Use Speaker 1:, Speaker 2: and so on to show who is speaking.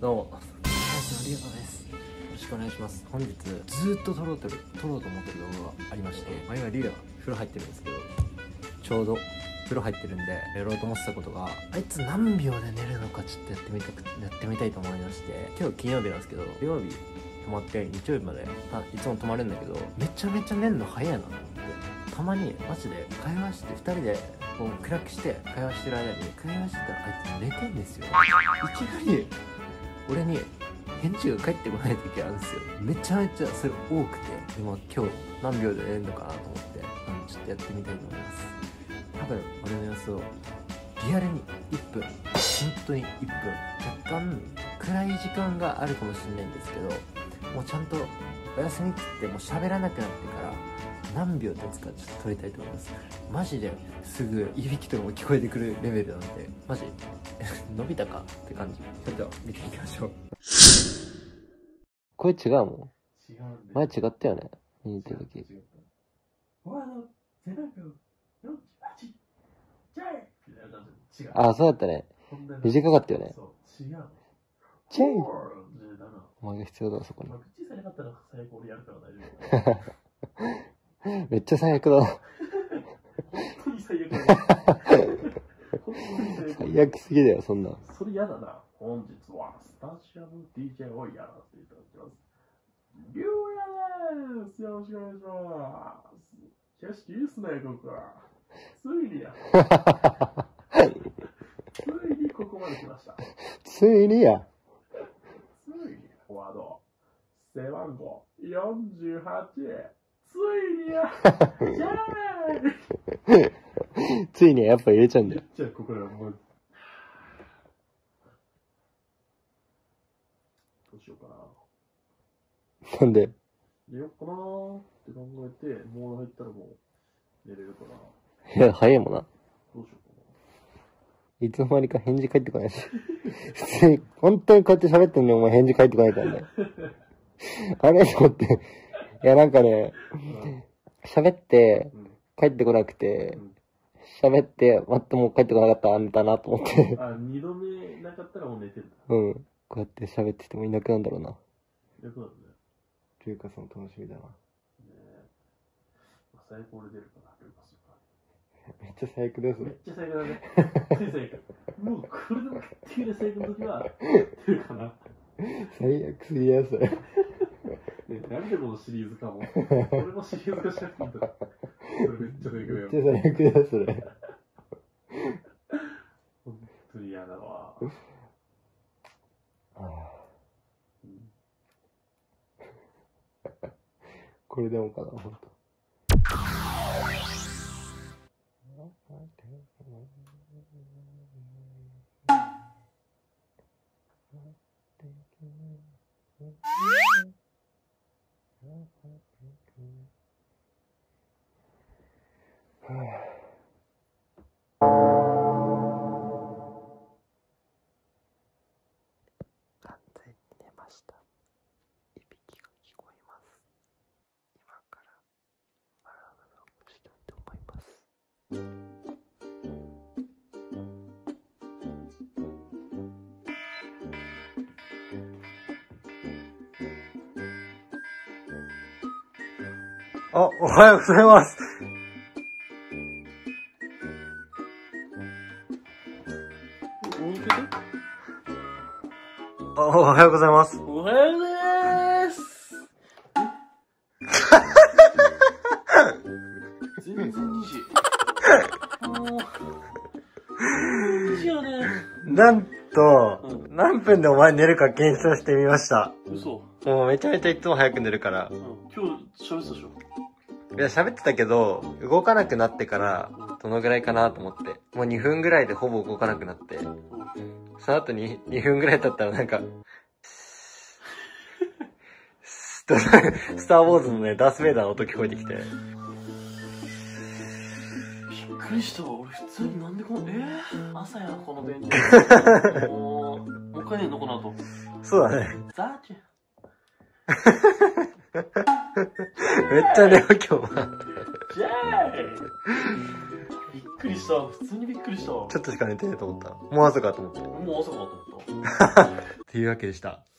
Speaker 1: どうも、リオです。よろしくお願いします。本日ずっと撮ろうと思ってる動画がありまして、今リオ風呂入ってるんですけど、ちょうど風呂入ってるんでやろうと思ってたことが、あいつ何秒で寝るのかちょっとやってみたいと思いまして、今日金曜日なんですけど、土曜日泊まって日曜日までいつも泊まるんだけど、めちゃめちゃ寝るの早いなと思って、たまにマジで会話して2人でこう暗くして会話してる間に会話してたらあいつ寝てんですよ。いきなり俺に返事が返ってこない時あるんですよ。めちゃめちゃそれ多くて、でも今日何秒で寝るのかなと思って、ちょっとやってみたいと思います。多分俺の様子をリアルに1分、本当に1分、若干暗い時間があるかもしれないんですけど、もうちゃんとお休み切ってもう喋らなくなってから何秒経つかちょっと撮りたいと思います。マジですぐいびきとかも聞こえてくるレベルなんで、マジ伸びたかって感じ。それでは見ていきましょう。これ違うもん。違うんで。前違ったよね。見に行った時。あ、そうだったね。短かったよね。違う。チェイお前が必要だ、そこに。めっちゃ最悪だ。本当に最悪だ。最悪すぎだよ、そんな。それ嫌だな。本日はスタジアム DJ をやらせていただきます。リュウヤです。よろしくお願いします。景色いいっすね、ここ。ついにや。ついにここまで来ました。ついにや。ついにフォワード。背番号48。ついにや。じゃーい。ついにやっぱ入れちゃうんだよ。じゃあここでもう。どうしようかな。なんで寝ようかなーって考えて、モード入ったらもう寝れるかな。いや、早いもんな。どうしようかな。いつの間にか返事返ってこないし。普通に、本当にこうやって喋ってんのにお前返事返ってこないからね。あれと思って。いや、なんかね、喋って、帰ってこなくて、喋って、待ってもう帰ってこなかったんだなと思って。あ、二度目なかったらもう寝てる。うん。こうやって喋っててもいなくなるんだろうな。いなくなるね。ルーカスも楽しみだな。ねえ。最高で出るかな、ルーカスが。めっちゃ最悪だよ、それ。めっちゃ最悪だね。最悪。もうこれでも決定で最悪の時は、出るかな。最悪すぎや、それ。なんでこのシリーズかも。俺のシリーズ化しなくていいんだ。それめっちゃ最悪だよ。めっちゃ最悪だよ、それ。本当に嫌だわ。これでもかな、ほんと。完全に寝ました。いびきが聞こえます。今からアラームをしたいと思います。あ、おはようございます。おはようございます。おはようございます。全然2時。2時よね。なんと、何分でお前寝るか検証してみました。嘘。もうめちゃめちゃいつも早く寝るから。今日喋ってたでしょ。いや、喋ってたけど、動かなくなってから、どのぐらいかなと思って。もう2分ぐらいでほぼ動かなくなって。その後に2分ぐらい経ったらなんか、スターウォーズのね、ダースベイダーの音聞こえてきて。びっくりしたわ。俺普通になんでこの、朝やな、このベンチ。もう一回寝んのこの後。そうだね。ザーチュ。めっちゃ寝よ、今日は。ジェーイ。びっくりした。普通にびっくりした。ちょっとしか寝てないと思った。もう朝かと思った。もう朝かと思った。 っていうわけでした。